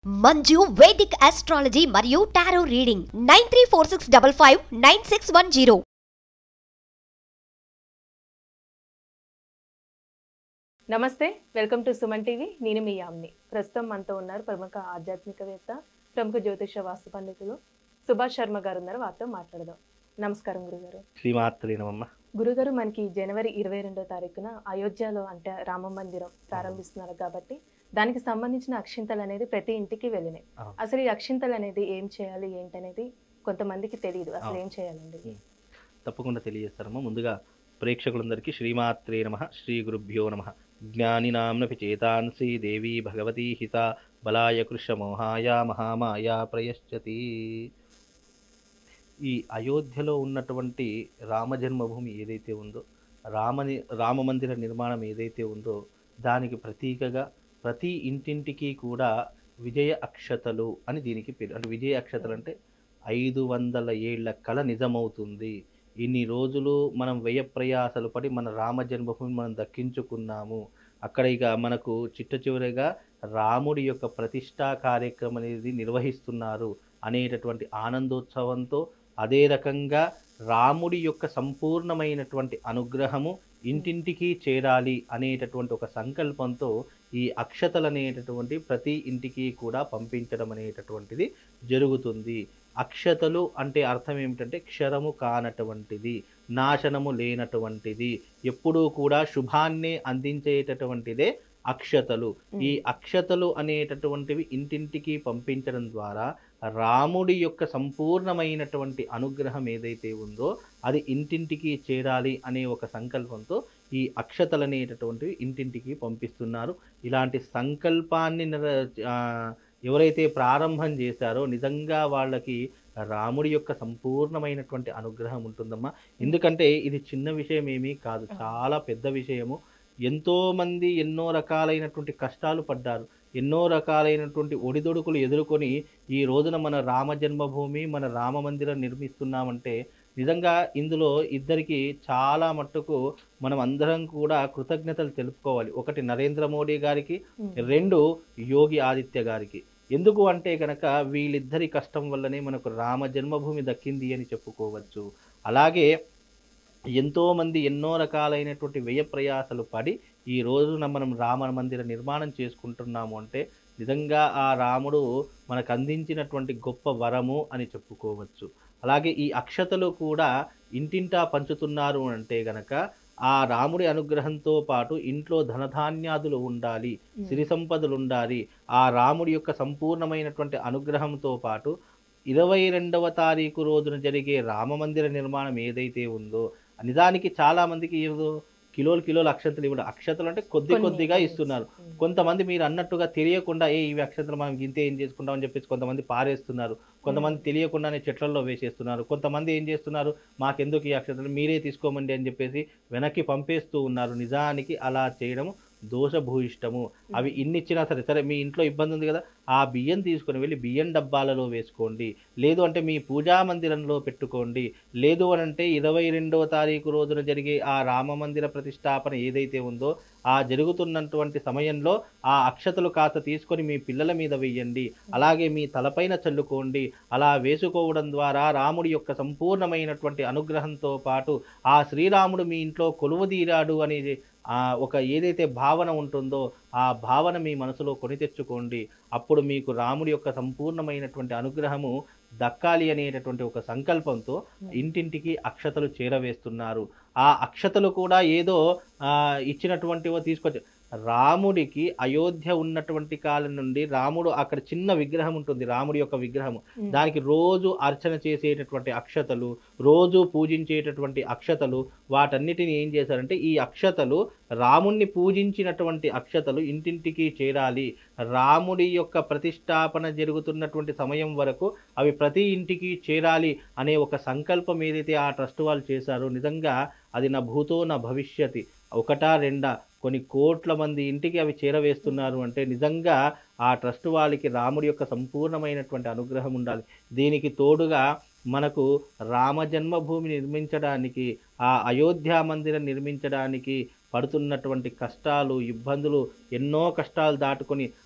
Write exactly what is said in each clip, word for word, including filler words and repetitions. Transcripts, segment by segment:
Manju Vedic astrology మరియు tarot reading nine three four six five five nine six one zero. నమస్తే, welcome to Suman TV. నేను మీ యామ్ని. ప్రస్తుతం మనతో ఉన్నారు ప్రముఖ ఆధ్యాత్మికవేత్త, ప్రముఖ జ్యోతిష వాస్తు పండితులు సుభాష్ శర్మ గారు ఉన్నారు. వారితో మాట్లాడదాం. నమస్కారం గురుగారు. శ్రీమాత్రే నమః. గురుగారు, మనకి జనవరి ఇరవై రెండో తారీఖున అయోధ్యలో అంటే రామ మందిరం ప్రారంభిస్తున్నారు కాబట్టి దానికి సంబంధించిన అక్షింతలు అనేది ప్రతి ఇంటికి వెళ్ళినాయి. అసలు ఈ అక్షింతలు అనేది ఏం చేయాలి ఏంటనేది కొంతమందికి తెలియదు. అసలు ఏం చేయాలండి? తప్పకుండా తెలియజేస్తారమ్మా. ముందుగా ప్రేక్షకులందరికీ శ్రీమాత్రే నమః, శ్రీ గురుభ్యో నమః. జ్ఞానినాంనపి చేతాంసి దేవీ భగవతీ హిత బలాయ కృష్ణమోహాయ మహామాయ ప్రయశ్చతి. ఈ అయోధ్యలో ఉన్నటువంటి రామ జన్మభూమి ఏదైతే ఉందో, రామని రామ మందిర నిర్మాణం ఏదైతే ఉందో దానికి ప్రతీకగా ప్రతి ఇంటింటికి కూడా విజయ అక్షతలు అని దీనికి పేరు. అంటే విజయ అక్షతలు అంటే ఐదు వందల ఏళ్ల కళ నిజమవుతుంది. ఇన్ని రోజులు మనం వ్యయ ప్రయాసలు పడి మన రామ జన్మభూమి మనం దక్కించుకున్నాము. అక్కడ ఇక మనకు చిట్ట చివరిగా రాముడి యొక్క ప్రతిష్టా కార్యక్రమం అనేది నిర్వహిస్తున్నారు అనేటటువంటి ఆనందోత్సవంతో, అదే రకంగా రాముడి యొక్క సంపూర్ణమైనటువంటి అనుగ్రహము ఇంటింటికి చేరాలి అనేటటువంటి ఒక సంకల్పంతో ఈ అక్షతలు అనేటటువంటి ప్రతి ఇంటికి కూడా పంపించడం అనేటటువంటిది జరుగుతుంది. అక్షతలు అంటే అర్థం ఏమిటంటే క్షరము కానటువంటిది, నాశనము లేనటువంటిది, ఎప్పుడూ కూడా శుభాన్నే అందించేటటువంటిదే అక్షతలు. ఈ అక్షతలు అనేటటువంటివి ఇంటింటికి పంపించడం ద్వారా రాముడి యొక్క సంపూర్ణమైనటువంటి అనుగ్రహం ఏదైతే ఉందో అది ఇంటింటికి చేరాలి అనే ఒక సంకల్పంతో ఈ అక్షతలు అనేటటువంటివి ఇంటింటికి పంపిస్తున్నారు. ఇలాంటి సంకల్పాన్ని ఎవరైతే ప్రారంభం చేశారో నిజంగా వాళ్ళకి రాముడి యొక్క సంపూర్ణమైనటువంటి అనుగ్రహం ఉంటుందమ్మా. ఎందుకంటే ఇది చిన్న విషయం ఏమీ కాదు, చాలా పెద్ద విషయము. ఎంతోమంది ఎన్నో రకాలైనటువంటి కష్టాలు పడ్డారు, ఎన్నో రకాలైనటువంటి ఒడిదొడుకులు ఎదుర్కొని ఈ రోజున మన రామ జన్మభూమి, మన రామ మందిరం నిర్మిస్తున్నామంటే నిజంగా ఇందులో ఇద్దరికి చాలా మట్టుకు మనం అందరం కూడా కృతజ్ఞతలు తెలుపుకోవాలి. ఒకటి నరేంద్ర మోడీ గారికి, రెండు యోగి ఆదిత్య గారికి. ఎందుకు అంటే కనుక వీళ్ళిద్దరి కష్టం వల్లనే మనకు రామ జన్మభూమి దక్కింది అని చెప్పుకోవచ్చు. అలాగే ఎంతోమంది ఎన్నో రకాలైనటువంటి వ్యయ ప్రయాసలు పడి ఈ రోజున మనం రామ మందిర నిర్మాణం చేసుకుంటున్నాము అంటే నిజంగా ఆ రాముడు మనకు అందించినటువంటి గొప్ప వరము అని చెప్పుకోవచ్చు. అలాగే ఈ అక్షతలు కూడా ఇంటింటా పంచుతున్నారు అంటే గనక ఆ రాముడి అనుగ్రహంతో పాటు ఇంట్లో ధనధాన్యాదులు ఉండాలి, సిరి సంపదలు ఉండాలి. ఆ రాముడి యొక్క సంపూర్ణమైనటువంటి అనుగ్రహంతో పాటు ఇరవై రెండవ తారీఖు రోజున జరిగే రామ మందిర నిర్మాణం ఏదైతే ఉందో నిజానికి చాలా మందికి ఏదో కిలోలు కిలోలు అక్షతలు ఇవ్వడం, అక్షతలు అంటే కొద్ది కొద్దిగా ఇస్తున్నారు. కొంతమంది మీరు అన్నట్టుగా తెలియకుండా ఏ ఇవి అక్షతలు మనం ఇంతే ఏం చేసుకుంటాం అని చెప్పేసి కొంతమంది పారేస్తున్నారు, కొంతమంది తెలియకుండానే చెట్లలో వేసేస్తున్నారు, కొంతమంది ఏం చేస్తున్నారు మాకెందుకు ఈ అక్షతలు మీరే తీసుకోమండి అని చెప్పేసి వెనక్కి పంపేస్తూ ఉన్నారు. నిజానికి అలా చేయడం దోషభూయిష్టము. అవి ఇన్నిచ్చినా సరే సరే మీ ఇంట్లో ఇబ్బంది ఉంది కదా, ఆ బియ్యం తీసుకొని వెళ్ళి బియ్యం డబ్బాలలో వేసుకోండి, లేదు అంటే మీ పూజా మందిరంలో పెట్టుకోండి, లేదు అని అంటే ఇరవై రెండవ తారీఖు రోజున జరిగే ఆ రామ మందిర ప్రతిష్టాపన ఏదైతే ఉందో ఆ జరుగుతున్నటువంటి సమయంలో ఆ అక్షతలు కాస్త తీసుకొని మీ పిల్లల మీద వేయండి, అలాగే మీ తలపైన చల్లుకోండి. అలా వేసుకోవడం ద్వారా రాముడి యొక్క సంపూర్ణమైనటువంటి అనుగ్రహంతో పాటు ఆ శ్రీరాముడు మీ ఇంట్లో కొలువుదీరాడు అనేది ఆ ఒక ఏదైతే భావన ఉంటుందో ఆ భావన మీ మనసులో కొని తెచ్చుకోండి. అప్పుడు మీకు రాముడి యొక్క సంపూర్ణమైనటువంటి అనుగ్రహము దక్కాలి అనేటటువంటి ఒక సంకల్పంతో ఇంటింటికి అక్షతలు చేరవేస్తున్నారు. ఆ అక్షతలు కూడా ఏదో ఇచ్చినటువంటివో తీసుకొచ్చి రాముడికి అయోధ్య ఉన్నటువంటి కాలం నుండి రాముడు అక్కడ చిన్న విగ్రహం ఉంటుంది, రాముడి యొక్క విగ్రహము, దానికి రోజు అర్చన చేసేటటువంటి అక్షతలు, రోజు పూజించేటటువంటి అక్షతలు, వాటన్నిటిని ఏం చేశారంటే ఈ అక్షతలు రాముణ్ణి పూజించినటువంటి అక్షతలు ఇంటింటికి చేరాలి. రాముడి యొక్క ప్రతిష్టాపన జరుగుతున్నటువంటి సమయం వరకు అవి ప్రతి ఇంటికి చేరాలి అనే ఒక సంకల్పం ఏదైతే ఆ ట్రస్ట్ వాళ్ళు చేశారో నిజంగా అది నా భూతో నా భవిష్యతి, ఒకటా రెండా కొన్ని కోట్ల మంది ఇంటికి అవి చేరవేస్తున్నారు అంటే నిజంగా ఆ ట్రస్ట్ వాళ్ళకి రాముడి యొక్క సంపూర్ణమైనటువంటి అనుగ్రహం ఉండాలి. దీనికి తోడుగా మనకు రామ జన్మభూమి నిర్మించడానికి, ఆ అయోధ్య మందిరం నిర్మించడానికి పడుతున్నటువంటి కష్టాలు, ఇబ్బందులు, ఎన్నో కష్టాలు దాటుకొని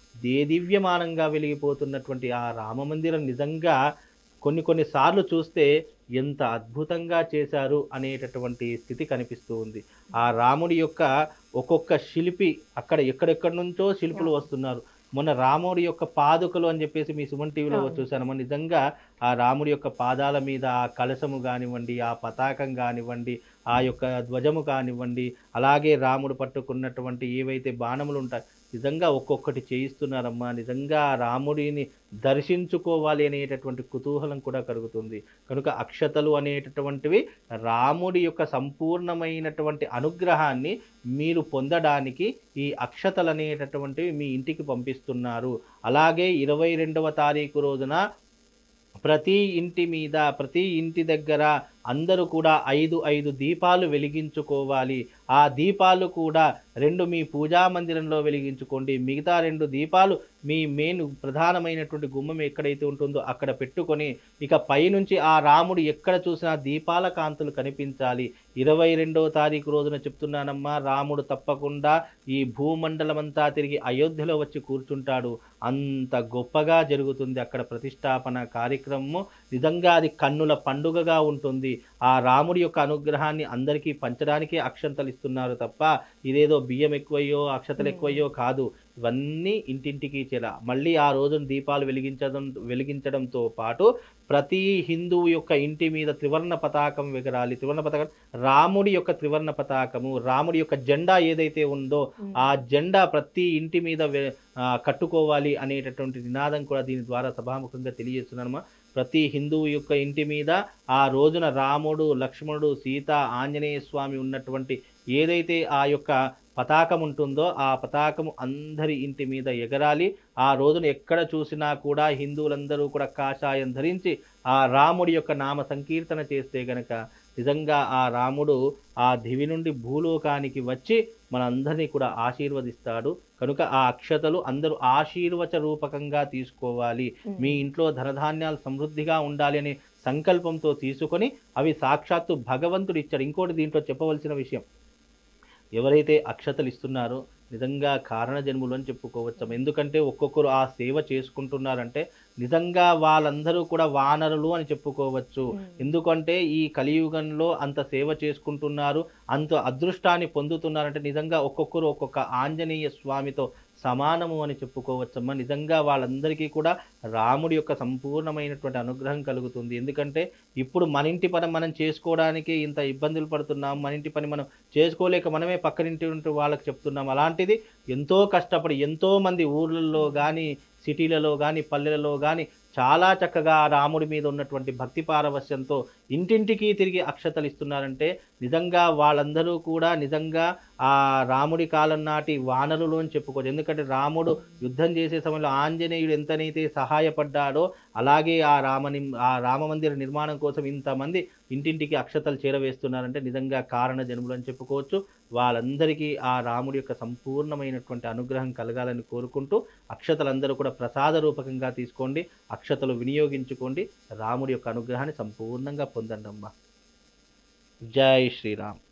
దేదీవ్యమానంగా వెలిగిపోతున్నటువంటి ఆ రామమందిరం నిజంగా కొన్ని కొన్ని సార్లు చూస్తే ఎంత అద్భుతంగా చేశారు అనేటటువంటి స్థితి కనిపిస్తూ ఉంది. ఆ రాముడి యొక్క ఒక్కొక్క శిల్పి అక్కడ ఎక్కడెక్కడి నుంచో శిల్పులు వస్తున్నారు. మొన్న రాముడి యొక్క పాదుకలు అని చెప్పేసి మీ సుమన్ టీవీలో చూశాను. నిజంగా ఆ రాముడి యొక్క పాదాల మీద ఆ కలశము కానివ్వండి, ఆ పతాకం కానివ్వండి, ఆ యొక్క ధ్వజము కానివ్వండి, అలాగే రాముడు పట్టుకున్నటువంటి ఏవైతే బాణములు ఉంటాయి, నిజంగా ఒక్కొక్కటి చేయిస్తున్నారమ్మా. నిజంగా రాముడిని దర్శించుకోవాలి అనేటటువంటి కుతూహలం కూడా కలుగుతుంది. కనుక అక్షతలు అనేటటువంటివి రాముడి యొక్క సంపూర్ణమైనటువంటి అనుగ్రహాన్ని మీరు పొందడానికి ఈ అక్షతలు అనేటటువంటివి మీ ఇంటికి పంపిస్తున్నారు. అలాగే ఇరవై రెండవ తారీఖు రోజున ప్రతి ఇంటి మీద, ప్రతి ఇంటి దగ్గర అందరూ కూడా ఐదు ఐదు దీపాలు వెలిగించుకోవాలి. ఆ దీపాలు కూడా రెండు మీ పూజా మందిరంలో వెలిగించుకోండి. మిగతా రెండు దీపాలు మీ మెయిన్ ప్రధానమైనటువంటి గుమ్మం ఎక్కడైతే ఉంటుందో అక్కడ పెట్టుకొని, ఇక పైనుంచి ఆ రాముడు ఎక్కడ చూసినా దీపాల కాంతులు కనిపించాలి. ఇరవై రెండవ తారీఖు రోజున చెప్తున్నానమ్మా, రాముడు తప్పకుండా ఈ భూమండలమంతా తిరిగి అయోధ్యలో వచ్చి కూర్చుంటాడు. అంత గొప్పగా జరుగుతుంది అక్కడ ప్రతిష్టాపన కార్యక్రమము. నిజంగా అది కన్నుల పండుగగా ఉంటుంది. ఆ రాముడి యొక్క అనుగ్రహాన్ని అందరికీ పంచడానికే అక్షంతలు ఇస్తున్నారు తప్ప ఇదేదో బియ్యం ఎక్కువయ్యో అక్షతలు ఎక్కువయ్యో కాదు. ఇవన్నీ ఇంటింటికి చేరా. మళ్ళీ ఆ రోజున దీపాలు వెలిగించడం వెలిగించడంతో పాటు ప్రతి హిందువు యొక్క ఇంటి మీద త్రివర్ణ పతాకం ఎగరాలి. త్రివర్ణ పతాకం రాముడి యొక్క త్రివర్ణ పతాకము, రాముడి యొక్క జెండా ఏదైతే ఉందో ఆ జెండా ప్రతి ఇంటి మీద కట్టుకోవాలి అనేటటువంటి నినాదం కూడా దీని ద్వారా సభాముఖంగా తెలియజేస్తున్నానమ్మా. ప్రతి హిందువు యొక్క ఇంటి మీద ఆ రోజున రాముడు, లక్ష్మణుడు, సీత, ఆంజనేయ స్వామి ఉన్నటువంటి ఏదైతే ఆ యొక్క పతాకం ఉంటుందో ఆ పతాకము అందరి ఇంటి మీద ఎగరాలి. ఆ రోజున ఎక్కడ చూసినా కూడా హిందువులందరూ కూడా కాషాయం ధరించి ఆ రాముడి యొక్క నామ సంకీర్తన చేస్తే గనక నిజంగా ఆ రాముడు ఆ దివి నుండి భూలోకానికి వచ్చి మనందరినీ కూడా ఆశీర్వదిస్తాడు. కనుక ఆ అక్షతలు అందరూ ఆశీర్వచ రూపకంగా తీసుకోవాలి. మీ ఇంట్లో ధనధాన్యాలు సమృద్ధిగా ఉండాలి అనే సంకల్పంతో తీసుకొని అవి సాక్షాత్తు భగవంతుడు ఇచ్చాడు. ఇంకోటి దీంట్లో చెప్పవలసిన విషయం, ఎవరైతే అక్షతలు ఇస్తున్నారో నిజంగా కారణ జన్ములు అని చెప్పుకోవచ్చు. ఎందుకంటే ఒక్కొక్కరు ఆ సేవ చేసుకుంటున్నారంటే నిజంగా వాళ్ళందరూ కూడా వానరులు అని చెప్పుకోవచ్చు. ఎందుకంటే ఈ కలియుగంలో అంత సేవ చేసుకుంటున్నారు, అంత అదృష్టాన్ని పొందుతున్నారంటే నిజంగా ఒక్కొక్కరు ఒక్కొక్క ఆంజనేయ స్వామితో సమానము అని చెప్పుకోవచ్చమ్మా. నిజంగా వాళ్ళందరికీ కూడా రాముడి యొక్క సంపూర్ణమైనటువంటి అనుగ్రహం కలుగుతుంది. ఎందుకంటే ఇప్పుడు మన ఇంటి పని మనం చేసుకోవడానికి ఇంత ఇబ్బందులు పడుతున్నాం, మన ఇంటి పని మనం చేసుకోలేక మనమే పక్కనింటి వాళ్ళకి చెప్తున్నాం. అలాంటిది ఎంతో కష్టపడి ఎంతో మంది ఊర్లలో కానీ సిటీలలో కానీ పల్లెలలో కానీ చాలా చక్కగా రాముడి మీద ఉన్నటువంటి భక్తి పారవశ్యంతో ఇంటింటికి తిరిగి అక్షతలు ఇస్తున్నారంటే నిజంగా వాళ్ళందరూ కూడా నిజంగా ఆ రాముడి కాలం నాటి వానరులు అని చెప్పుకోవచ్చు. ఎందుకంటే రాముడు యుద్ధం చేసే సమయంలో ఆంజనేయుడు ఎంతనైతే సహాయపడ్డాడో అలాగే ఆ రామని ఆ రామమందిర నిర్మాణం కోసం ఇంతమంది ఇంటింటికి అక్షతలు చేరవేస్తున్నారంటే నిజంగా కారణ జన్ములు అని చెప్పుకోవచ్చు. వాళ్ళందరికీ ఆ రాముడి యొక్క సంపూర్ణమైనటువంటి అనుగ్రహం కలగాలని కోరుకుంటూ అక్షతలందరూ కూడా ప్రసాద రూపకంగా తీసుకోండి, అక్షతలు వినియోగించుకోండి, రాముడి యొక్క అనుగ్రహాన్ని సంపూర్ణంగా పొందండి అమ్మా. జై శ్రీరామ్.